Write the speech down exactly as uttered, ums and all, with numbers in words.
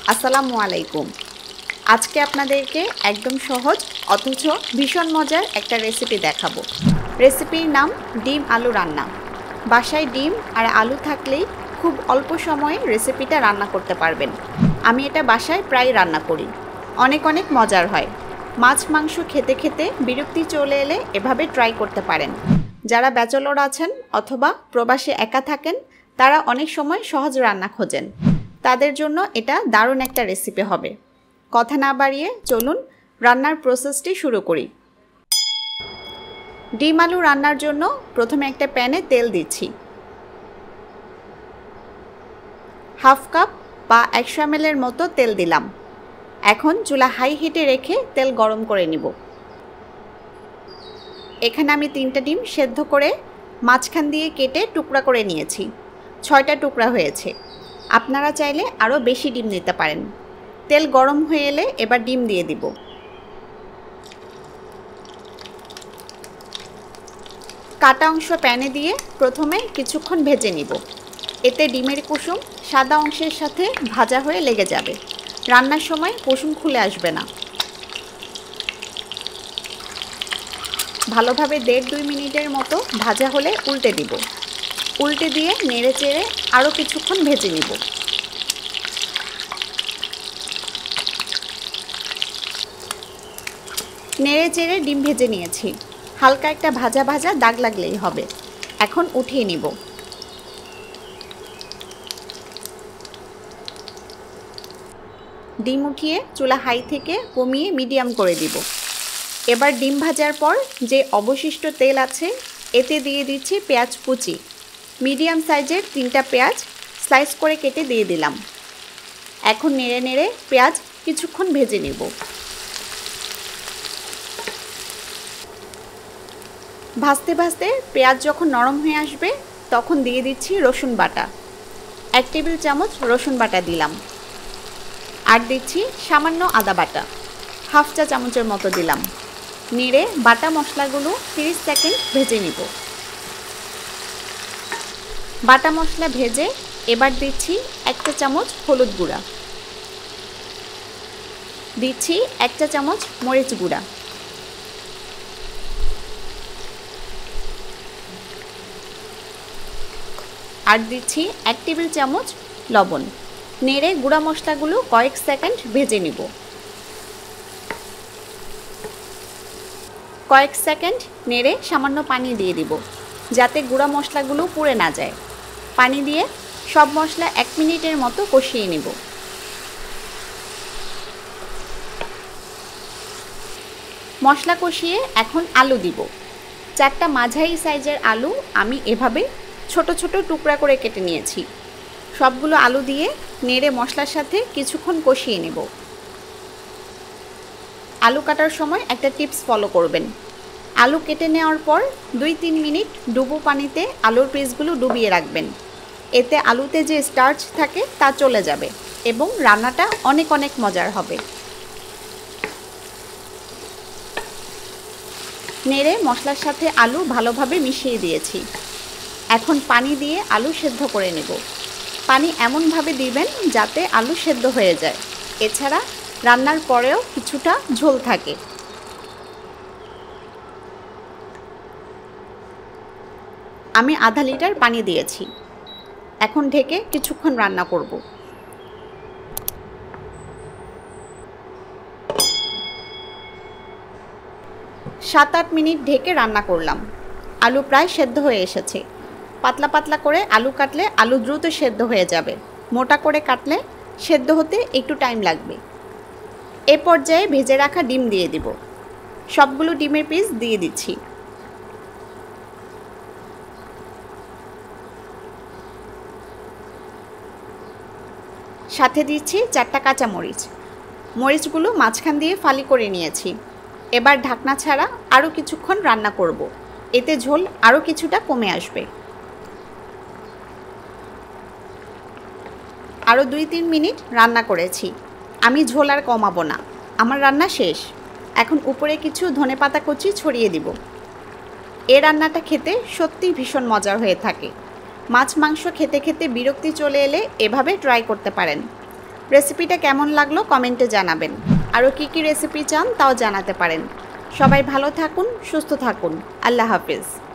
আসসালামু আলাইকুম। আজকে আপনাদেরকে একদম সহজ অথচ ভীষণ মজার একটা রেসিপি দেখাবো। রেসিপির নাম ডিম আলু রান্না। বাসায় ডিম আর আলু থাকলেই খুব অল্প সময়ে রেসিপিটা রান্না করতে পারবেন। আমি এটা বাসায় প্রায় রান্না করি, অনেক অনেক মজার হয়। মাছ মাংস খেতে খেতে বিরক্তি চলে এলে এভাবে ট্রাই করতে পারেন। যারা ব্যাচেলর আছেন অথবা প্রবাসে একা থাকেন, তারা অনেক সময় সহজ রান্না খোঁজেন, তাদের জন্য এটা দারুণ একটা রেসিপি হবে। কথা না বাড়িয়ে চলুন রান্নার প্রসেসটি শুরু করি। ডিম আলু রান্নার জন্য প্রথমে একটা প্যানে তেল দিচ্ছি। হাফ কাপ বা একশো এম এল এর মতো তেল দিলাম। এখন চুলা হাই হিটে রেখে তেল গরম করে নিব। এখানে আমি তিনটা ডিম সেদ্ধ করে মাঝখান দিয়ে কেটে টুকরা করে নিয়েছি। ছয়টা টুকরা হয়েছে। আপনারা চাইলে আরও বেশি ডিম নিতে পারেন। তেল গরম হয়ে এলে এবার ডিম দিয়ে দিব। কাটা অংশ প্যানে দিয়ে প্রথমে কিছুক্ষণ ভেজে নিব। এতে ডিমের কুসুম সাদা অংশের সাথে ভাজা হয়ে লেগে যাবে। রান্নার সময় কুসুম খুলে আসবে না। ভালোভাবে দেড় দুই মিনিটের মতো ভাজা হলে উল্টে দিব। উল্টে দিয়ে নেড়ে চেড়ে আরও কিছুক্ষণ ভেজে নিব। নেড়ে চেড়ে ডিম ভেজে নিয়েছি। হালকা একটা ভাজা ভাজা দাগ লাগলেই হবে। এখন উঠিয়ে নিব। ডিম উঠিয়ে চুলা হাই থেকে কমিয়ে মিডিয়াম করে দিব। এবার ডিম ভাজার পর যে অবশিষ্ট তেল আছে এতে দিয়ে দিচ্ছি পেঁয়াজ কুচি। মিডিয়াম সাইজের তিনটা পেঁয়াজ স্লাইস করে কেটে দিয়ে দিলাম। এখন নেড়ে নেড়ে পেঁয়াজ কিছুক্ষণ ভেজে নেব। ভাজতে ভাজতে পেঁয়াজ যখন নরম হয়ে আসবে তখন দিয়ে দিচ্ছি রসুন বাটা। এক টেবিল চামচ রসুন বাটা দিলাম। আর দিচ্ছি সামান্য আদা বাটা, হাফ চা চামচের মতো দিলাম। নেড়ে বাটা মশলাগুলো তিরিশ সেকেন্ড ভেজে নিব। বাটা মশলা ভেজে এবার দিচ্ছি এক চা চামচ হলুদ গুঁড়া, দিচ্ছি এক চা চামচ মরিচ গুঁড়া, আর দিচ্ছি এক টেবিল চামচ লবণ। নেড়ে গুঁড়া মশলাগুলো কয়েক সেকেন্ড ভেজে নিব। কয়েক সেকেন্ড নেড়ে সামান্য পানি দিয়ে দিব, যাতে গুঁড়া মশলাগুলো পুড়ে না যায়। পানি দিয়ে সব মশলা এক মিনিটের মতো কষিয়ে নেব। মশলা কষিয়ে এখন আলু দিব। চারটা মাঝারি সাইজের আলু আমি এভাবে ছোট ছোট টুকরা করে কেটে নিয়েছি। সবগুলো আলু দিয়ে নেড়ে মশলার সাথে কিছুক্ষণ কষিয়ে নেব। আলু কাটার সময় একটা টিপস ফলো করবেন। আলু কেটে নেওয়ার পর দুই তিন মিনিট ডুবো পানিতে আলুর পিসগুলো ডুবিয়ে রাখবেন। এতে আলুতে যে স্টার্চ থাকে তা চলে যাবে এবং রান্নাটা অনেক অনেক মজার হবে। নেড়ে মশলার সাথে আলু ভালোভাবে মিশিয়ে দিয়েছি। এখন পানি দিয়ে আলু সেদ্ধ করে নেব। পানি এমনভাবে দিবেন যাতে আলু সেদ্ধ হয়ে যায়। এছাড়া রান্নার পরেও কিছুটা ঝোল থাকে। আমি আধা লিটার পানি দিয়েছি। এখন ঢেকে কিছুক্ষণ রান্না করব। সাত আট মিনিট ঢেকে রান্না করলাম। আলু প্রায় সেদ্ধ হয়ে এসেছে। পাতলা পাতলা করে আলু কাটলে আলু দ্রুত সেদ্ধ হয়ে যাবে। মোটা করে কাটলে সেদ্ধ হতে একটু টাইম লাগবে। এ পর্যায়ে ভেজে রাখা ডিম দিয়ে দিব। সবগুলো ডিমের পিস দিয়ে দিচ্ছি। সাথে দিচ্ছি চারটা কাঁচামরিচ। মরিচগুলো মাঝখান দিয়ে ফালি করে নিয়েছি। এবার ঢাকনা ছাড়া আরও কিছুক্ষণ রান্না করব। এতে ঝোল আরও কিছুটা কমে আসবে। আরও দুই তিন মিনিট রান্না করেছি। আমি ঝোল আর কমাবো না। আমার রান্না শেষ। এখন উপরে কিছু ধনেপাতা কুচি ছড়িয়ে দিব। এ রান্নাটা খেতে সত্যিই ভীষণ মজার হয়ে থাকে। মাছ মাংস খেতে খেতে বিরক্তি চলে এলে এভাবে ট্রাই করতে পারেন। রেসিপিটা কেমন লাগলো কমেন্টে জানাবেন। আরও কী কী রেসিপি চান তাও জানাতে পারেন। সবাই ভালো থাকুন, সুস্থ থাকুন। আল্লাহ হাফেজ।